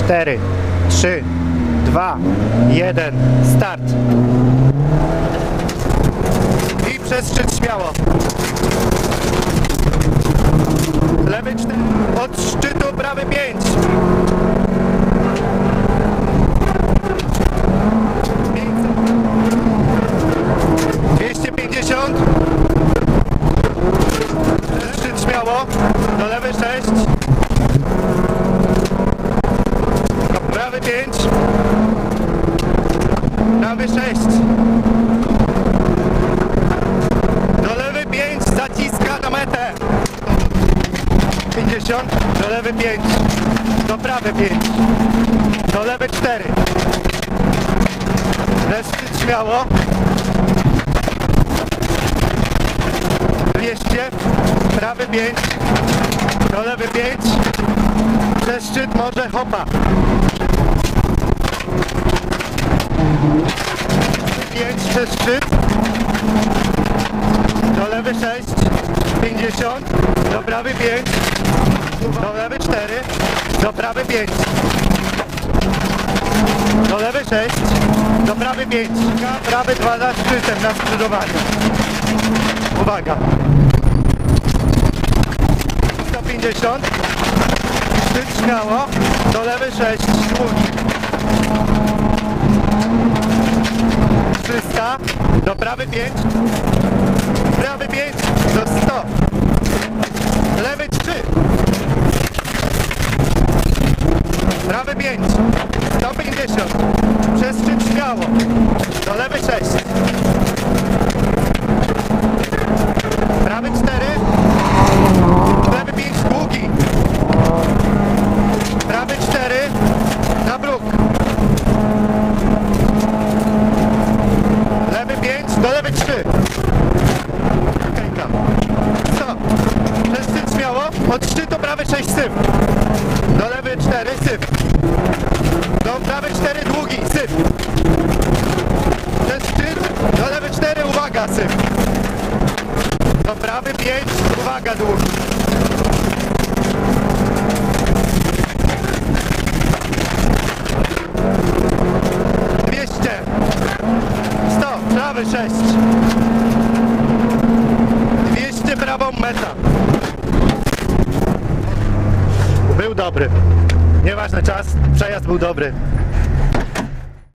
4, 3, 2, 1, start. I przez szczyt śmiało. Lewy 4, od szczytu prawy 5. 250. Przez szczyt śmiało. Do lewy 6. Prawy 5. Prawy 6. Do lewy 5. Zaciska na metę. 50. Do lewy 5. Do prawy 5. Do lewy 4. Przez szczyt śmiało. 200. Prawy 5. Do lewy 5. Przez szczyt może hopa. 5 przez szczyt. Do lewy 6. 50. Do prawy 5. Do lewy 4. Do prawy 5. Do lewy 6. Do prawy 5. Prawy 2 za szczytem na skrzyżowaniu. Uwaga. 150. Szczyt śmiało. Do lewy 6. Długi. 300. Do prawy 5. Prawy 5. Do 100. Lewy 3. Prawy 5. 150. Przez szczyt śmiało. Do lewy 6. Prawy 4. Lewy 5 długi. Prawy 4. Na bruk. Lewy 5. Do lewy 3. Kejka. 100. Przez szczyt śmiało. Od szczytu prawy 6 syp. Do lewy 4 syp. Do prawy 4 długi syp. Przez szczyt do lewy 4 uwaga syp. Do prawy 5 uwaga długi. Prawy 6. 200 prawą meta. Był dobry. Nieważny czas, przejazd był dobry.